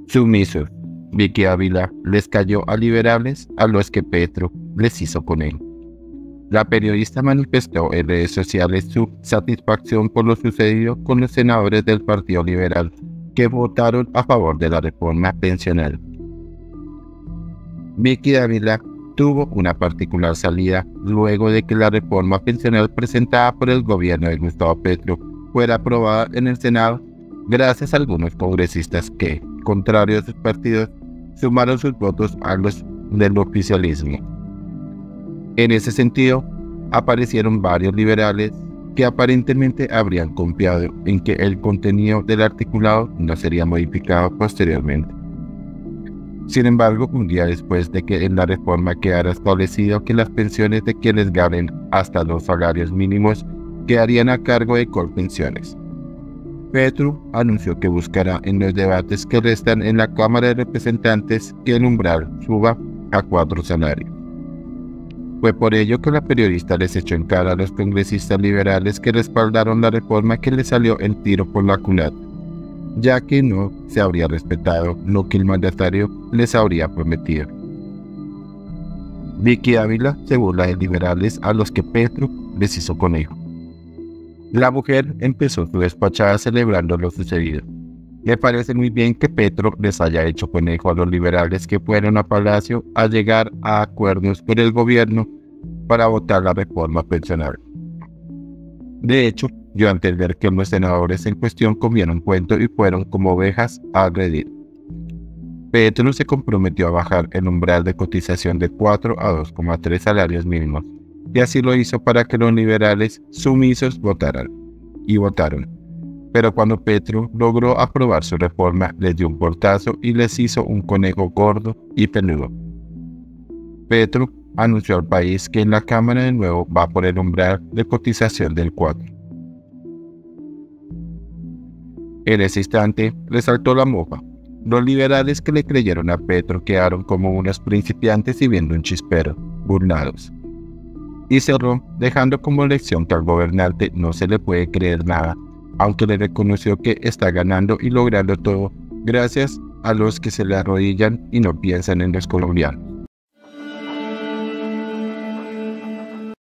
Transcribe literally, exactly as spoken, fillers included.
Sumisos. Vicky Ávila les cayó a liberables a los que Petro les hizo con él. La periodista manifestó en redes sociales su satisfacción por lo sucedido con los senadores del Partido Liberal que votaron a favor de la reforma pensional. Vicky Ávila tuvo una particular salida luego de que la reforma pensional presentada por el gobierno de Gustavo Petro fuera aprobada en el Senado gracias a algunos congresistas que, contrario a sus partidos, sumaron sus votos a los del oficialismo. En ese sentido, aparecieron varios liberales que aparentemente habrían confiado en que el contenido del articulado no sería modificado posteriormente. Sin embargo, un día después de que en la reforma quedara establecido que las pensiones de quienes ganen hasta los salarios mínimos quedarían a cargo de Colpensiones, Petro anunció que buscará en los debates que restan en la Cámara de Representantes que el umbral suba a cuatro salarios. Fue por ello que la periodista les echó en cara a los congresistas liberales que respaldaron la reforma que les salió el tiro por la culata, ya que no se habría respetado lo que el mandatario les habría prometido. Vicky Ávila se burla de liberales a los que Petro les hizo conejo. La mujer empezó su despachada celebrando lo sucedido. Me parece muy bien que Petro les haya hecho conejo a los liberales que fueron a Palacio a llegar a acuerdos con el gobierno para votar la reforma pensional. De hecho, dio a entender que los senadores en cuestión comieron cuento y fueron como ovejas a agredir. Petro se comprometió a bajar el umbral de cotización de cuatro a dos coma tres salarios mínimos, y así lo hizo para que los liberales sumisos votaran. Y votaron. Pero cuando Petro logró aprobar su reforma, les dio un portazo y les hizo un conejo gordo y peludo. Petro anunció al país que en la Cámara de nuevo va por el umbral de cotización del cuatro. En ese instante resaltó la mofa. Los liberales que le creyeron a Petro quedaron como unos principiantes y viendo un chispero, burlados. Y cerró dejando como lección que al gobernante no se le puede creer nada, aunque le reconoció que está ganando y logrando todo gracias a los que se le arrodillan y no piensan en los colombianos.